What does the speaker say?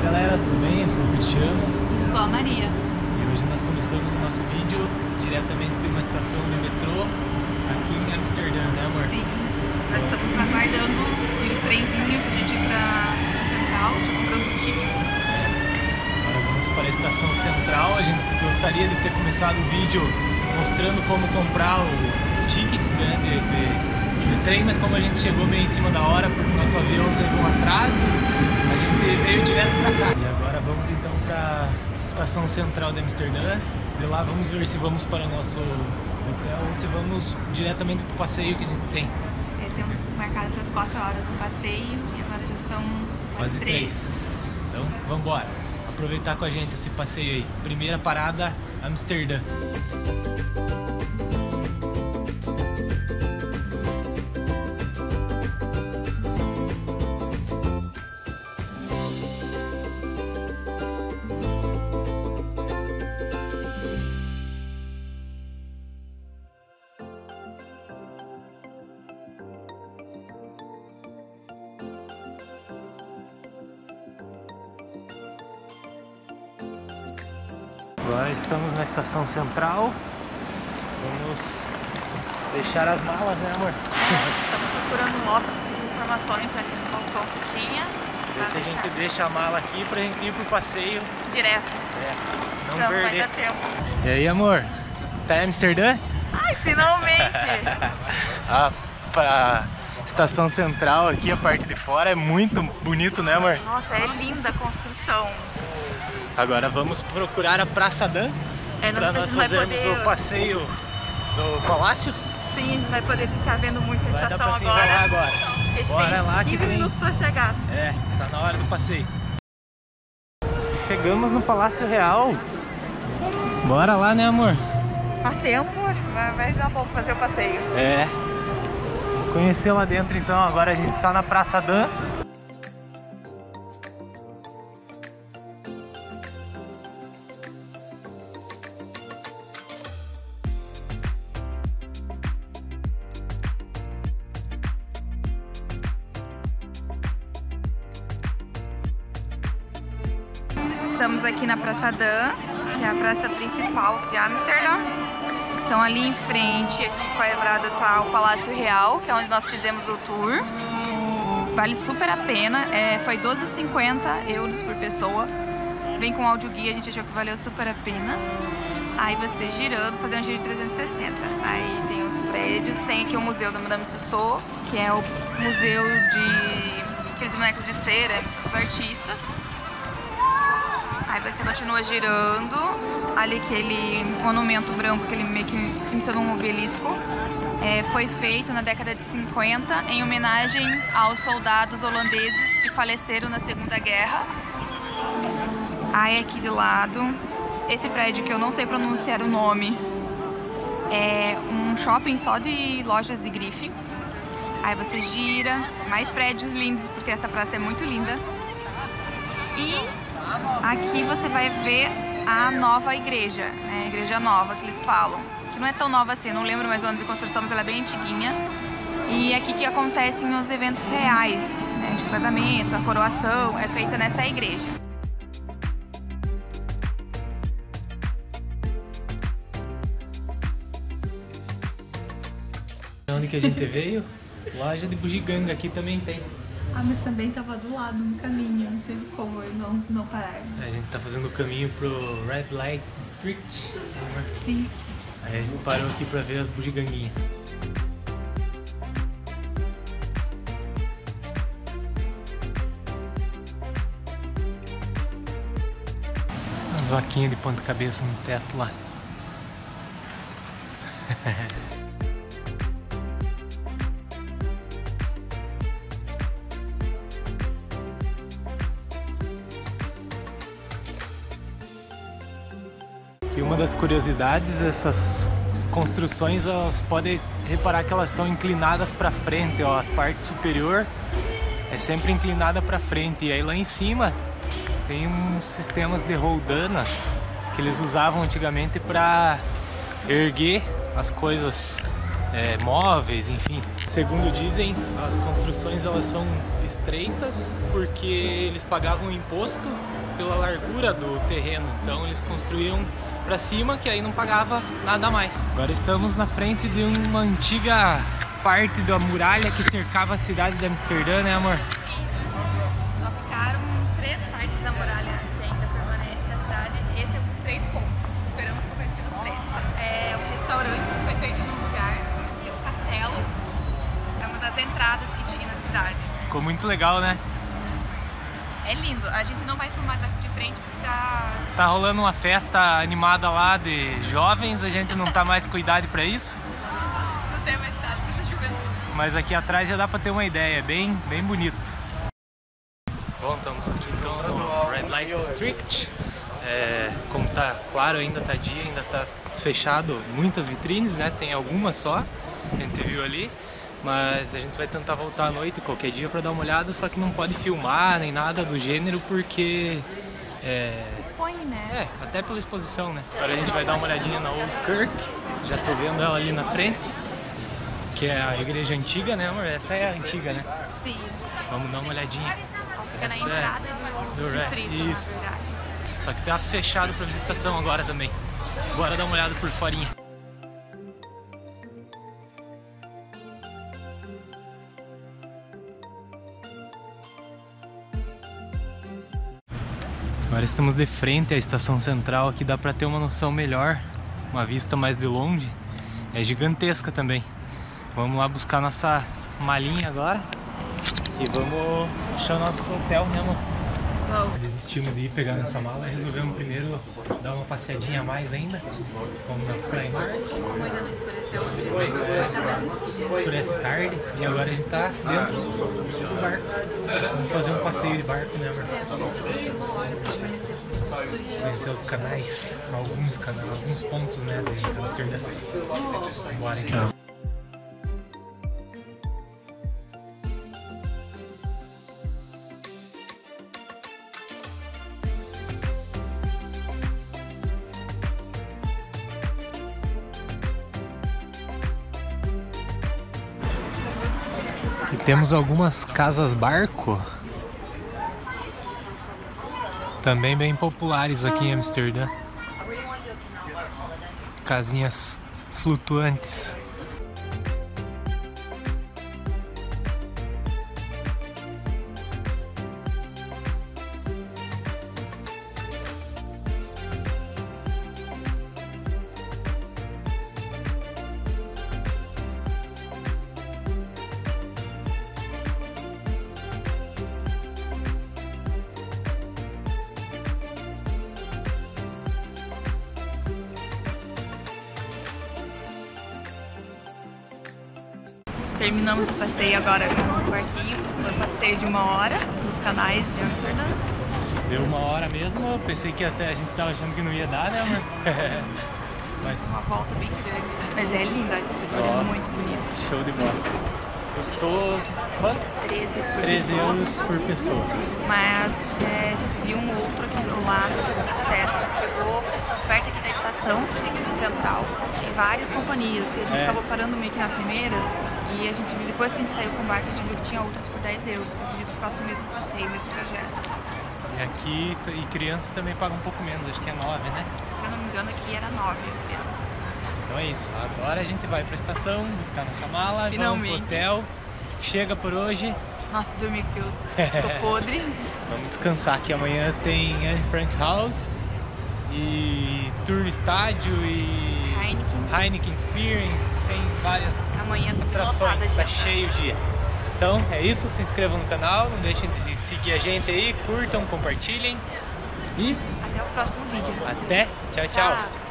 galera, tudo bem? Eu sou o Cristiano. Eu sou a Maria. E hoje nós começamos o nosso vídeo diretamente de uma estação de metrô aqui em Amsterdã, né amor? Sim, nós estamos aguardando o trenzinho pra gente ir pra Central, comprando os tickets. Agora vamos para a estação Central. A gente gostaria de ter começado o vídeo mostrando como comprar os tickets, né, de trem, mas como a gente chegou bem em cima da hora porque o nosso avião teve um atraso, a gente veio direto pra cá. E agora vamos então pra estação central de Amsterdã. De lá vamos ver se vamos para o nosso hotel ou se vamos diretamente pro passeio que a gente tem. Temos marcado para as 4 horas no passeio e agora já são quase 3. Então vamos embora, aproveitar com a gente esse passeio aí. Primeira parada, Amsterdã. Agora estamos na estação central. Vamos deixar as malas, né amor? Estamos procurando um mapa com informações, né, que faltou que tinha. Ver se a gente deixa a mala aqui pra gente ir pro passeio Direto. não Vai perder. dar tempo. E aí amor, tá em Amsterdã? Ai, finalmente! Pra estação central aqui, a parte de fora é muito bonito, né amor? Nossa, é linda a construção. Agora vamos procurar a Praça Dan para nós fazermos o passeio do Palácio. Sim, a gente vai poder ficar vendo muito a Vai dar estação pra se enrolar agora. Bora lá que 15 vem. minutos para chegar. É, está na hora do passeio. Chegamos no Palácio Real. Bora lá, né amor? Há tempo, acho que vai dar bom fazer o passeio. É. Vou conhecer lá dentro então. Agora a gente está na Praça Dan. Estamos aqui na Praça Dan, que é a praça principal de Amsterdã. Então ali em frente, aqui quadrada, está o Palácio Real, que é onde nós fizemos o tour. Vale super a pena, foi 12,50 € por pessoa. Vem com áudio guia, a gente achou que valeu super a pena. Aí você girando, fazendo um giro de 360. Aí tem os prédios, tem aqui o Museu da Madame Tussauds, que é o museu de aqueles bonecos de cera, os artistas. Aí você continua girando, ali aquele monumento branco, aquele meio que imitando um obelisco, foi feito na década de 50 em homenagem aos soldados holandeses que faleceram na Segunda Guerra. Aí aqui do lado, esse prédio que eu não sei pronunciar o nome, é um shopping só de lojas de grife. Aí você gira, mais prédios lindos, porque essa praça é muito linda. E aqui você vai ver a nova igreja, né? A igreja nova que eles falam, que não é tão nova assim, eu não lembro mais o ano de construção, mas ela é bem antiguinha. E aqui que acontecem os eventos reais, né? Tipo casamento, a coroação, é feita nessa igreja. Onde que a gente veio? Loja de bugiganga aqui também tem. Ah, mas também tava do lado no caminho, não teve como eu não parar. A gente tá fazendo o caminho pro Red Light District. Sim. Aí a gente parou aqui pra ver as bugiganguinhas. Umas vaquinhas de ponta-cabeça no teto lá. E uma das curiosidades, essas construções, elas podem reparar que elas são inclinadas para frente, ó, a parte superior é sempre inclinada para frente. E aí lá em cima tem uns sistemas de roldanas que eles usavam antigamente para erguer as coisas móveis, enfim. Segundo dizem, as construções elas são estreitas porque eles pagavam imposto pela largura do terreno, então eles construíam para cima que aí não pagava nada mais. Agora estamos na frente de uma antiga parte da muralha que cercava a cidade de Amsterdã, né, amor? Só ficaram 3 partes da muralha que ainda permanece na cidade. Esse é um dos 3 pontos. Esperamos conhecer os 3. O restaurante foi feito num lugar, que é o castelo. É uma das entradas que tinha na cidade. Ficou muito legal, né? É lindo. A gente não vai filmar de frente porque tá rolando uma festa animada lá de jovens, a gente não tá mais com idade pra isso. Não tem mais idade pra essa juventude. Mas aqui atrás já dá pra ter uma ideia, bem bonito. Bom, estamos aqui então no Red Light District. Como tá claro, ainda tá dia, ainda tá fechado muitas vitrines, né? Tem algumas só, a gente viu ali. Mas a gente vai tentar voltar à noite qualquer dia pra dar uma olhada, só que não pode filmar nem nada do gênero porque... expõe, né? Até pela exposição, né? Agora a gente vai dar uma olhadinha na Old Kirk, já tô vendo ela ali na frente, que é a igreja antiga, né, amor? Essa é a antiga, né? Sim. Vamos dar uma olhadinha. Fica na entrada do distrito. Isso. Só que tá fechado pra visitação agora também. Bora dar uma olhada por forinha. Agora estamos de frente à estação central, aqui dá pra ter uma noção melhor, uma vista mais de longe. É gigantesca também. Vamos lá buscar nossa malinha agora e vamos achar o nosso hotel, né, amor? Vamos. Desistimos de ir pegar nossa mala e resolvemos primeiro dar uma passeadinha a mais ainda. Vamos na Primark. Como ainda não escureceu, mais um pouquinho. Escurece tarde e agora a gente tá dentro do barco. Vamos fazer um passeio de barco, né, amor? Conhecer os canais, alguns pontos, né, de Amsterdã. Bora então. E temos algumas casas barco também bem populares aqui em Amsterdã. Casinhas flutuantes. Terminamos o passeio agora no barquinho. Foi um passeio de 1 hora nos canais de Amsterdã. Deu 1 hora mesmo, eu pensei que até a gente tava achando que não ia dar, né, amor? Mas... uma volta bem grande. Mas é linda, a arquitetura é muito bonita. Show de bola. Custou quanto? 13 euros por pessoa. Mas a gente viu um outro aqui do lado de custa 10. A gente pegou perto aqui da estação central. Tem várias companhias e a gente acabou parando meio que na primeira. E a gente viu, depois que a gente saiu com o barco, a gente viu que tinha outras por 10 euros. Que eu acredito que faça o mesmo passeio, o mesmo trajeto. E aqui, e criança também paga um pouco menos, acho que é 9, né? Se eu não me engano, aqui era 9 criança. Então é isso, agora a gente vai pra estação, buscar nossa mala, vamos pro hotel. Chega por hoje. Nossa, dormi porque eu tô podre. Vamos descansar, que amanhã tem Anne Frank House e Tour Estádio e Heineken Experience, tem várias atrações, tá cheio o dia. Então é isso, se inscrevam no canal, não deixem de seguir a gente aí, curtam, compartilhem e até o próximo vídeo. Até, tchau, tchau.